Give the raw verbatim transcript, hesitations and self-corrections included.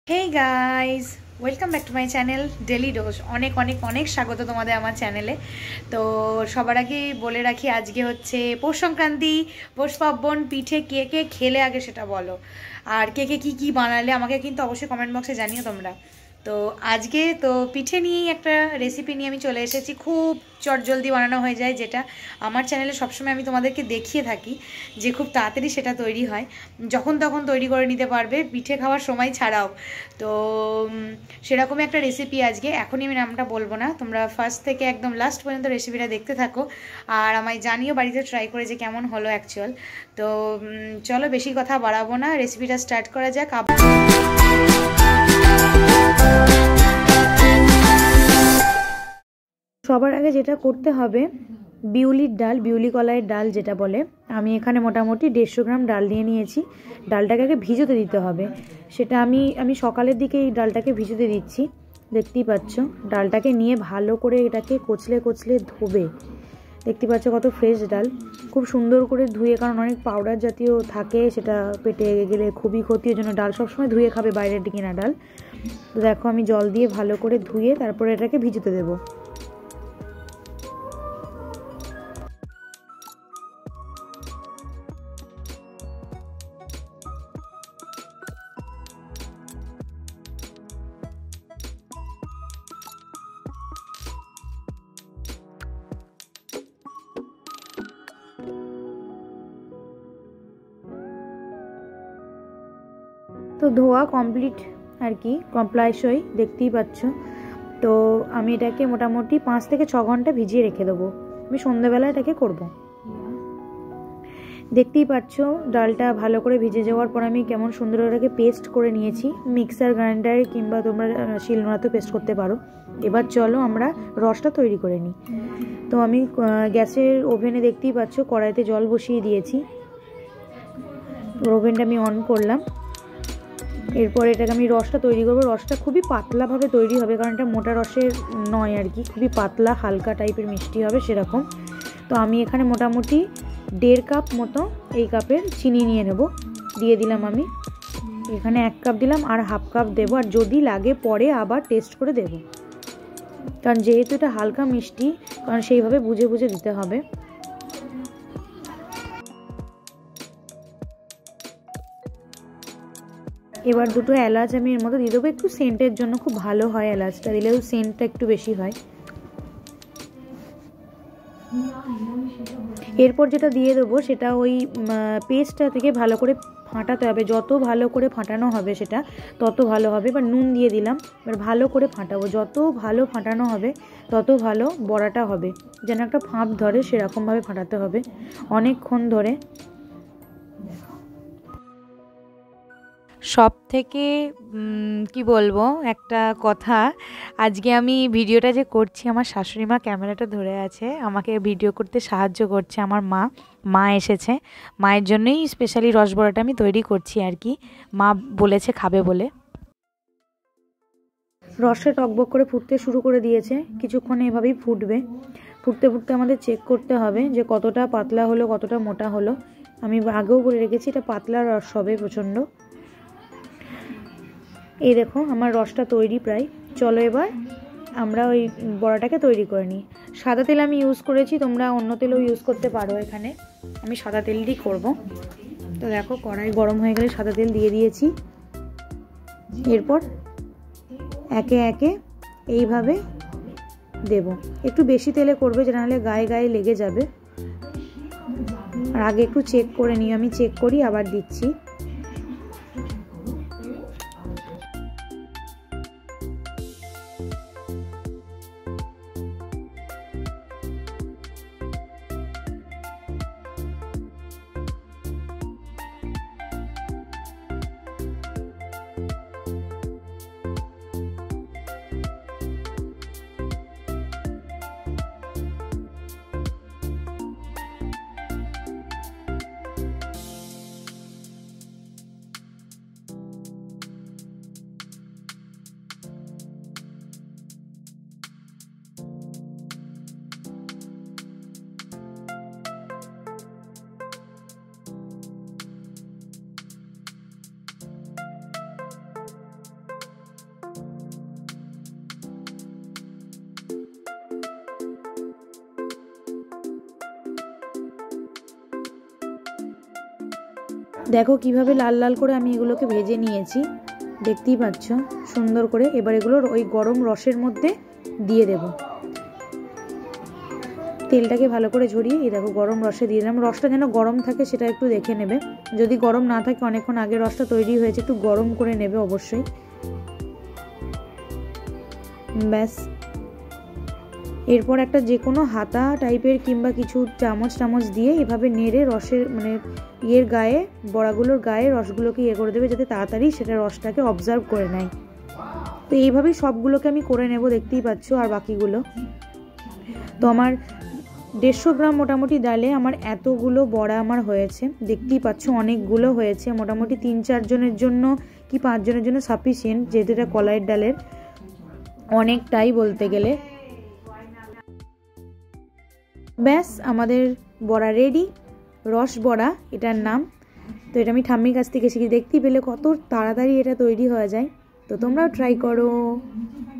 Hey guys, welcome back to my channel daily dose. অনেক অনেক অনেক স্বাগত তোমাদের আমার চ্যানেলে। তো সবার আগে বলে রাখি, আজকে হচ্ছে পৌষ সংক্রান্তি, পৌষ পার্বণ। পিঠে কে কে খেলে আগে সেটা বলো, আর কে কে কী কী বানালে আমাকে কিন্তু অবশ্যই কমেন্ট বক্সে জানিও তোমরা। তো আজকে তো পিঠে নিয়েই একটা রেসিপি নিয়ে আমি চলে এসেছি, খুব চটজলদি বানানো হয়ে যায়, যেটা আমার চ্যানেলে সবসময় আমি তোমাদেরকে দেখিয়ে থাকি যে খুব তাড়াতাড়ি সেটা তৈরি হয়, যখন তখন তৈরি করে নিতে পারবে পিঠে খাওয়ার সময় ছাড়াও। তো সেরকমই একটা রেসিপি আজকে। এখনই আমি নামটা বলবো না, তোমরা ফার্স্ট থেকে একদম লাস্ট পর্যন্ত রেসিপিটা দেখতে থাকো, আর আমায় জানিও বাড়িতে ট্রাই করে যে কেমন হলো অ্যাকচুয়াল। তো চলো বেশি কথা বাড়াবো না, রেসিপিটা স্টার্ট করা যাক। সবার আগে যেটা করতে হবে, বিউলির ডাল, বিউলি কলাইয়ের ডাল যেটা বলে, আমি এখানে মোটামুটি দেড়শো গ্রাম ডাল নিয়ে নিয়েছি। ডালটাকে আগে ভিজোতে দিতে হবে। সেটা আমি আমি সকালের দিকে এই ডালটাকে ভিজোতে দিচ্ছি, দেখতেই পাচ্ছ। ডালটাকে নিয়ে ভালো করে এটাকে কচলে কচলে ধোবে, দেখতে পাচ্ছ কত ফ্রেশ ডাল। খুব সুন্দর করে ধুয়ে, কারণ অনেক পাউডার জাতীয় থাকে, সেটা পেটে গেলে খুবই ক্ষতি। ওই জন্য ডাল সবসময় ধুয়ে খাবে, বাইরের দিকে না ডাল। তো দেখো আমি জল দিয়ে ভালো করে ধুয়ে তারপরে এটাকে ভিজোতে দেবো। তো ধোয়া কমপ্লিট আর কি, কমপ্লাইসই দেখতেই পাচ্ছ। তো আমি এটাকে মোটামুটি পাঁচ থেকে ছ ঘন্টা ভিজিয়ে রেখে দেবো। আমি সন্ধ্যাবেলা এটাকে করব। দেখতেই পাচ্ছ ডালটা ভালো করে ভিজে যাওয়ার পর আমি কেমন সুন্দর এটাকে পেস্ট করে নিয়েছি। মিক্সার গ্রাইন্ডারে কিংবা তোমরা শিলনোড়াতেও পেস্ট করতে পারো। এবার চলো আমরা রসটা তৈরি করে নিই। তো আমি গ্যাসের ওভেনে দেখতেই পাচ্ছ কড়াইতে জল বসিয়ে দিয়েছি। ওভেনটা আমি অন করলাম। এরপর এটাকে আমি রসটা তৈরি করবো। রসটা খুবই পাতলাভাবে তৈরি হবে, কারণ এটা মোটা রসের নয় আর কি, খুবই পাতলা হালকা টাইপের মিষ্টি হবে সেরকম। তো আমি এখানে মোটামুটি দেড় কাপ মতো এই কাপের চিনি নিয়ে নেব। দিয়ে দিলাম আমি এখানে এক কাপ দিলাম, আর হাফ কাপ দেবো, আর যদি লাগে পরে আবার টেস্ট করে দেব, কারণ যেহেতু এটা হালকা মিষ্টি, কারণ সেইভাবে বুঝে বুঝে দিতে হবে। এবার দুটো এলাচ আমি এর মধ্যে দিয়ে দেবো, একটু সেন্টের জন্য খুব ভালো হয়, এলাচটা দিলেও সেন্টটা একটু বেশি হয়। এরপর যেটা দিয়ে দেবো সেটা ওই পেস্টটা থেকে ভালো করে ফাটাতে হবে। যত ভালো করে ফাটানো হবে সেটা তত ভালো হবে। এবার নুন দিয়ে দিলাম, এবার ভালো করে ফাটাবো। যত ভালো ফাটানো হবে তত ভালো বড়াটা হবে, যেন একটা ফাঁপ ধরে সেরকমভাবে ফাটাতে হবে অনেকক্ষণ ধরে। সব থেকে কি বলবো একটা কথা, আজকে আমি ভিডিওটা যে করছি, আমার শাশুড়ি মা ক্যামেরাটা ধরে আছে, আমাকে ভিডিও করতে সাহায্য করছে। আমার মা মা এসেছে, মায়ের জন্যই স্পেশালি রসবড়াটা আমি তৈরি করছি আর কি, মা বলেছে খাবে বলে। রসটা টকবক করে ফুটতে শুরু করে দিয়েছে, কিছুক্ষণ এভাবেই ফুটবে। ফুটতে ফুটতে আমাদের চেক করতে হবে যে কতটা পাতলা হলো কতটা মোটা হলো। আমি আগেও বলে রেখেছি এটা পাতলা রস হবে প্রচণ্ড। এই দেখো আমার রসটা তৈরি প্রায়। চলো এবার আমরা ওই বড়াটাকে তৈরি করে নিই। সাদা তেল আমি ইউজ করেছি, তোমরা অন্য তেলও ইউজ করতে পারো। এখানে আমি সাদা তেল দিয়ে করব। তো দেখো কড়াই গরম হয়ে গেলে সাদা তেল দিয়ে দিয়েছি। এরপর একে একে এইভাবে দেব। একটু বেশি তেলে করবে, যে নাহলে গায়ে গায়ে লেগে যাবে। আর আগে একটু চেক করে নিই, আমি চেক করি আবার দিচ্ছি। দেখো কিভাবে লাল লাল করে আমি এগুলোকে ভেজে নিয়েছি, দেখতেই পাচ্ছ সুন্দর করে। এবার এগুলোর ওই গরম রসের মধ্যে দিয়ে দেব। তেলটাকে ভালো করে ঝরিয়ে এই দেখো গরম রসে দিয়ে দিলাম। রসটা যেন গরম থাকে সেটা একটু দেখে নেবে, যদি গরম না থাকে অনেকক্ষণ আগে রসটা তৈরি হয়েছে, একটু গরম করে নেবে অবশ্যই। ব্যাস, এরপর একটা যে কোনো হাতা টাইপের কিংবা কিছু চামচ টামচ দিয়ে এভাবে নেড়ে রসের মানে ইয়ের গায়ে, বড়াগুলোর গায়ে রসগুলোকে ইয়ে করে দেবে, যাতে তাড়াতাড়ি সেটা রসটাকে অবজার্ভ করে নেয়। তো এইভাবেই সবগুলোকে আমি করে নেব, দেখতেই পাচ্ছ। আর বাকিগুলো তো আমার দেড়শো গ্রাম মোটামুটি ডালে আমার এতগুলো বড়া আমার হয়েছে, দেখতেই পাচ্ছ অনেকগুলো হয়েছে। মোটামুটি তিন চারজনের জন্য কি পাঁচজনের জন্য সাফিসিয়েন্ট, যেহেতু এটা কলাইয়ের ডালের, অনেকটাই বলতে গেলে। ব্যাস আমাদের বড়া রেডি, রস বড়া এটার নাম। তো এটা আমি ঠাম্মির কাছ থেকে শিখি, দেখতেই পেলে কত তাড়াতাড়ি এটা তৈরি হয়ে যায়। তো তোমরাও ট্রাই করো।